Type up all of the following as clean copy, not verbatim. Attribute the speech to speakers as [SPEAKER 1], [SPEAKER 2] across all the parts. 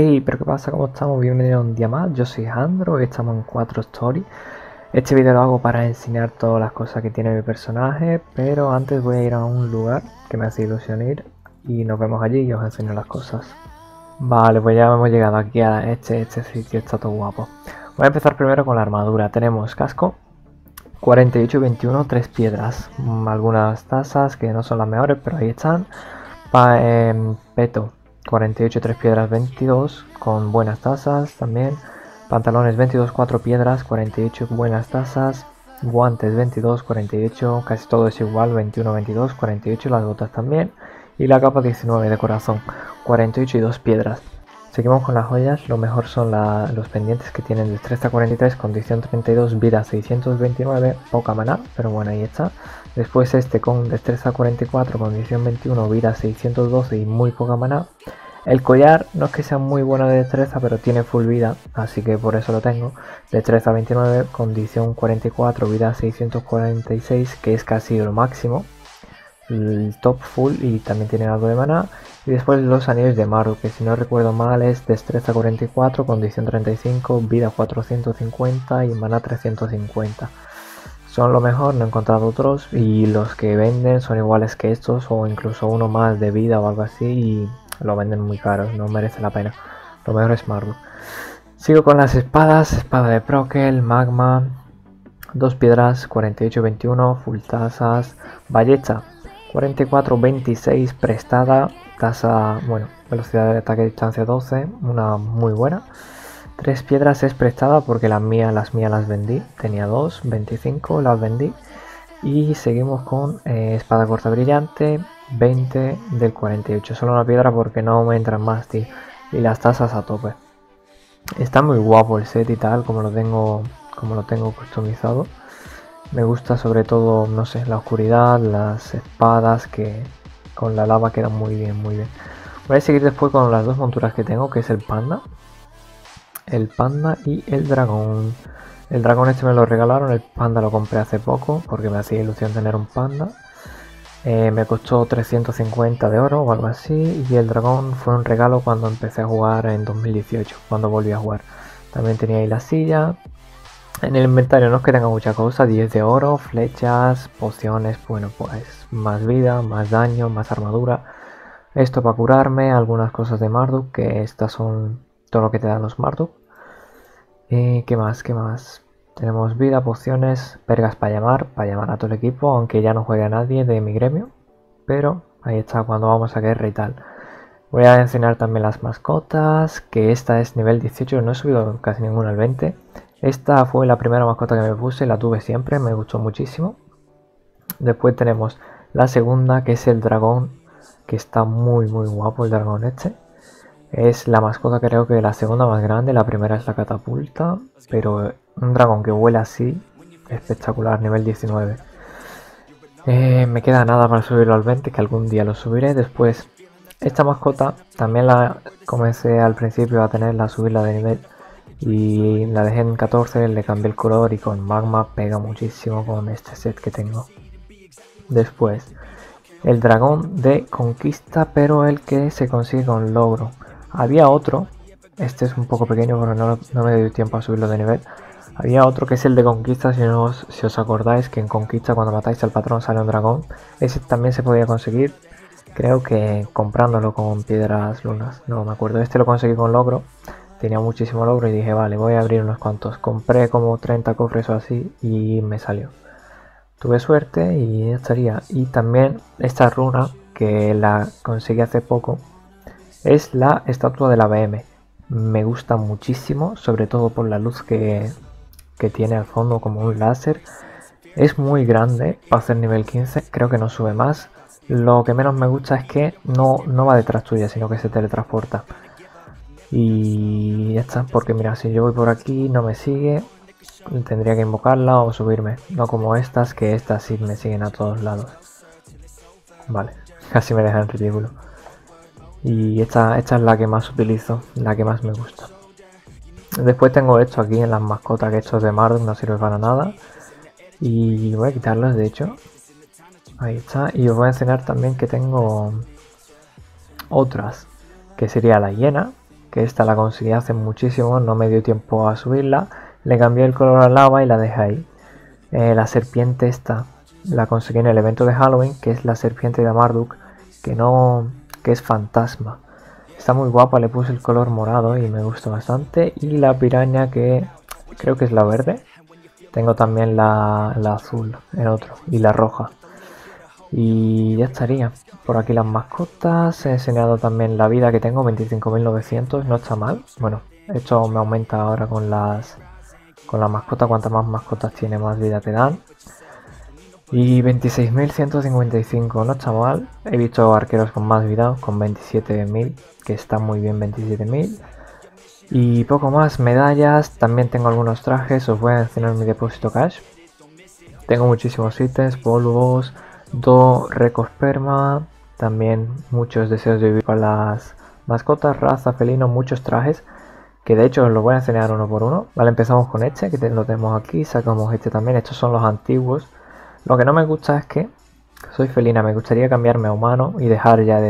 [SPEAKER 1] Hey, pero ¿qué pasa? ¿Cómo estamos? Bienvenidos un día más. Yo soy Jandro y estamos en 4 Story. Este vídeo lo hago para enseñar todas las cosas que tiene mi personaje, pero antes voy a ir a un lugar que me hace ilusión ir y nos vemos allí y os enseño las cosas. Vale, pues ya hemos llegado aquí a este sitio, está todo guapo. Voy a empezar primero con la armadura. Tenemos casco 48 y 21, 3 piedras, algunas tazas que no son las mejores, pero ahí están. Peto 48, 3 piedras, 22, con buenas tazas también. Pantalones 22, 4 piedras, 48, buenas tazas. Guantes 22, 48, casi todo es igual, 21, 22, 48, las botas también. Y la capa 19 de corazón, 48 y 2 piedras. Seguimos con las joyas, lo mejor son los pendientes que tienen destreza 43, condición 32, vida 629, poca maná, pero bueno, ahí está. Después este con destreza 44, condición 21, vida 612 y muy poca maná. El collar no es que sea muy bueno de destreza, pero tiene full vida, así que por eso lo tengo. Destreza 29, condición 44, vida 646, que es casi lo máximo. El top full y también tiene algo de maná. Y después los anillos de Marduk, que si no recuerdo mal es destreza 44, condición 35, vida 450 y maná 350. Son lo mejor, no he encontrado otros y los que venden son iguales que estos o incluso uno más de vida o algo así y lo venden muy caros, no merece la pena. Lo mejor es Marduk. Sigo con las espadas, espada de Prokel, magma, 2 piedras, 48, 21, full tazas, ballesta 44, 26 prestada, tasa, bueno, velocidad de ataque distancia 12, una muy buena. 3 piedras es prestada porque las mías las vendí, tenía 2, 25, las vendí. Y seguimos con espada corta brillante, 20 del 48, solo una piedra porque no me entran más, tío. Y las tasas a tope. Está muy guapo el set y tal, como lo tengo customizado. Me gusta sobre todo, no sé, la oscuridad, las espadas que con la lava quedan muy bien, muy bien. Voy a seguir después con las dos monturas que tengo, que es el panda y el dragón. El dragón este me lo regalaron, el panda lo compré hace poco porque me hacía ilusión tener un panda. Me costó 350 de oro o algo así y el dragón fue un regalo cuando empecé a jugar en 2018, cuando volví a jugar. También tenía ahí la silla. En el inventario no es que tenga mucha cosa, 10 de oro, flechas, pociones, bueno pues más vida, más daño, más armadura. Esto para curarme, algunas cosas de Marduk, que estas son todo lo que te dan los Marduk. ¿Qué más? ¿Qué más? Tenemos vida, pociones, vergas para llamar a todo el equipo, aunque ya no juegue a nadie de mi gremio. Pero ahí está cuando vamos a guerra y tal. Voy a enseñar también las mascotas, que esta es nivel 18, no he subido casi ninguna al 20. Esta fue la primera mascota que me puse, la tuve siempre, me gustó muchísimo. Después tenemos la segunda, que es el dragón, que está muy guapo el dragón este. Es la mascota creo que la segunda más grande, la primera es la catapulta, pero un dragón que vuela así, espectacular, nivel 19. Me queda nada para subirlo al 20, que algún día lo subiré. Después, esta mascota también la comencé al principio a tenerla, a subirla de nivel. Y la dejé en 14, le cambié el color y con magma pega muchísimo con este set que tengo. Después, el dragón de conquista, pero el que se consigue con logro. Había otro, este es un poco pequeño porque no me dio tiempo a subirlo de nivel. Había otro que es el de conquista, si os acordáis que en conquista cuando matáis al patrón sale un dragón. Ese también se podía conseguir, creo que comprándolo con piedras lunas, no me acuerdo. Este lo conseguí con logro, tenía muchísimo logro y dije vale, voy a abrir unos cuantos. Compré como 30 cofres o así y me salió. Tuve suerte y ya estaría. Y también esta runa que la conseguí hace poco es la estatua de la BM. Me gusta muchísimo, sobre todo por la luz que tiene al fondo como un láser. Es muy grande para hacer nivel 15, creo que no sube más. Lo que menos me gusta es que no va detrás tuya, sino que se teletransporta. Y ya está, porque mira, si yo voy por aquí no me sigue. Tendría que invocarla o subirme, no como estas, que estas sí me siguen a todos lados. Vale, casi me dejan ridículo. Y esta es la que más utilizo, la que más me gusta. Después tengo esto aquí en las mascotas, que esto es de Marduk, no sirve para nada. Y voy a quitarlos, de hecho. Ahí está. Y os voy a enseñar también que tengo otras, que sería la hiena, que esta la conseguí hace muchísimo, no me dio tiempo a subirla. Le cambié el color al lava y la dejé ahí. La serpiente esta la conseguí en el evento de Halloween, que es la serpiente de Marduk, que es fantasma. Está muy guapa, le puse el color morado y me gusta bastante. Y la piraña, que creo que es la verde. Tengo también la azul en otro y la roja. Y ya estaría. Por aquí las mascotas. He enseñado también la vida que tengo, 25.900, no está mal. Bueno, esto me aumenta ahora con la mascota. Cuantas más mascotas tiene, más vida te dan. Y 26.155, no está mal. He visto arqueros con más vida, con 27.000, que está muy bien 27.000. Y poco más, medallas, también tengo algunos trajes, os voy a enseñar mi depósito cash. Tengo muchísimos ítems, polvos, recosperma, también muchos deseos de vivir para las mascotas, raza, felino, muchos trajes, que de hecho os los voy a enseñar uno por uno. Vale, empezamos con este, que lo tenemos aquí, sacamos este también, estos son los antiguos. Lo que no me gusta es que soy felina, me gustaría cambiarme a humano y dejar ya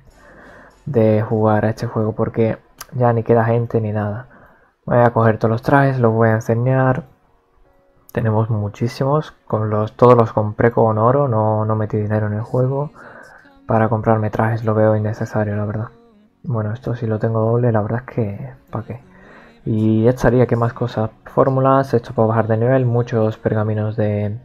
[SPEAKER 1] de jugar a este juego, porque ya ni queda gente ni nada. Voy a coger todos los trajes, los voy a enseñar. Tenemos muchísimos, todos los compré con oro, no metí dinero en el juego. Para comprarme trajes lo veo innecesario, la verdad. Bueno, esto si lo tengo doble, la verdad es que ¿para qué? Y ya estaría, ¿qué más cosas? Fórmulas, esto para bajar de nivel, muchos pergaminos del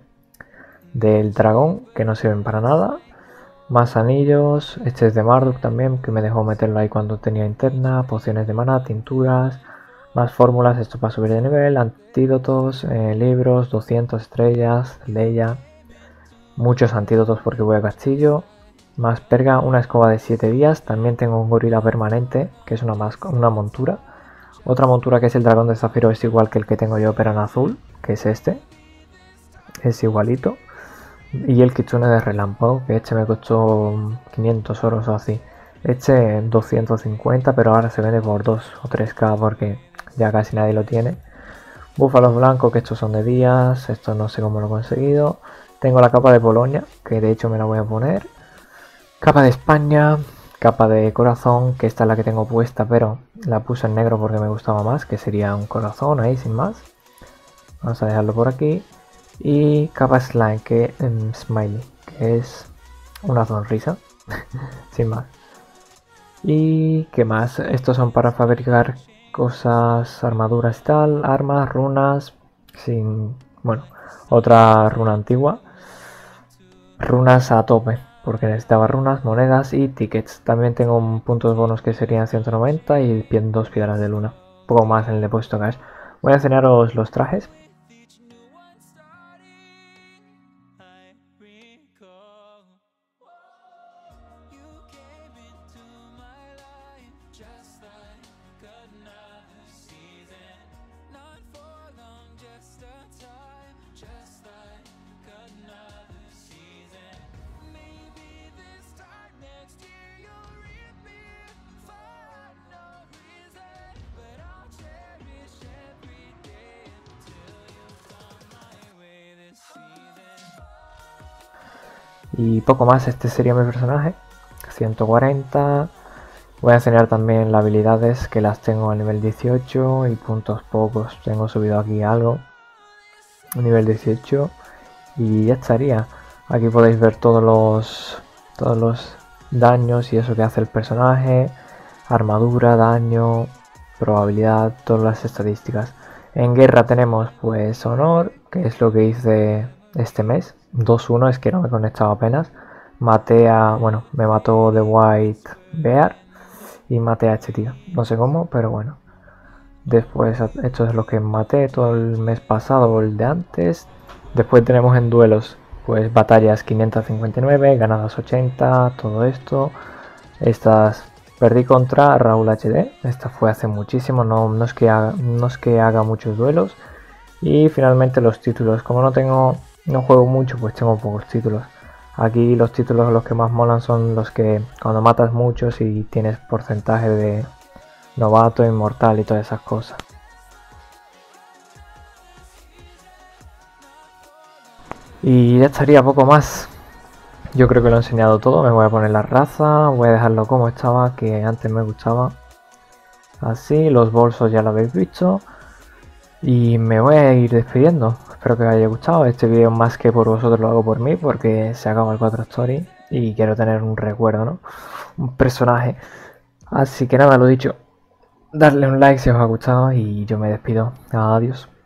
[SPEAKER 1] dragón que no sirven para nada. Más anillos, este es de Marduk también, que me dejó meterlo ahí cuando tenía interna, pociones de mana, tinturas, más fórmulas, esto para subir de nivel, antídotos, libros, 200 estrellas, Leia, muchos antídotos porque voy a castillo, más perga, una escoba de 7 días, también tengo un gorila permanente, que es una montura, otra montura que es el dragón de zafiro, es igual que el que tengo yo pero en azul, que es este, es igualito. Y el kitsune de relámpago, que este me costó 500 oros o así. Este 250, pero ahora se vende por 2 o 3k porque ya casi nadie lo tiene. Búfalos blancos, que estos son de días, esto no sé cómo lo he conseguido. Tengo la capa de Polonia, que de hecho me la voy a poner. Capa de España, capa de corazón, que esta es la que tengo puesta, pero la puse en negro porque me gustaba más, que sería un corazón ahí sin más. Vamos a dejarlo por aquí. Y capa slime, que smiley, que es una sonrisa, sin más. Y qué más, estos son para fabricar cosas, armaduras y tal, armas, runas, bueno, otra runa antigua, runas a tope, porque necesitaba runas, monedas y tickets. También tengo puntos bonos que serían 190 y 2 piedras de luna, poco más en el depósito cash. Voy a enseñaros los trajes. Y poco más, este sería mi personaje, 140. Voy a enseñar también las habilidades, que las tengo a nivel 18 y puntos pocos. Tengo subido aquí algo, nivel 18 y ya estaría. Aquí podéis ver todos los daños y eso que hace el personaje, armadura, daño, probabilidad, todas las estadísticas. En guerra tenemos pues honor, que es lo que hice este mes. 2-1, es que no me he conectado apenas. Me mató The White Bear y maté a este tío. No sé cómo, pero bueno. Después, esto es lo que maté todo el mes pasado o el de antes. Después tenemos en duelos, pues batallas 559, ganadas 80, todo esto. Estas perdí contra Raúl HD. Esta fue hace muchísimo, no es que haga muchos duelos. Y finalmente los títulos, como no juego mucho, pues tengo pocos títulos. Aquí los títulos los que más molan son los que cuando matas muchos y tienes porcentaje de novato, inmortal y todas esas cosas. Y ya estaría, poco más. Yo creo que lo he enseñado todo. Me voy a poner la raza, voy a dejarlo como estaba, que antes me gustaba. Así, los bolsos ya lo habéis visto. Y me voy a ir despidiendo. Espero que os haya gustado. Este vídeo más que por vosotros lo hago por mí, porque se acaba el 4 Story y quiero tener un recuerdo, ¿no? Un personaje. Así que nada, lo dicho. Darle un like si os ha gustado y yo me despido. Adiós.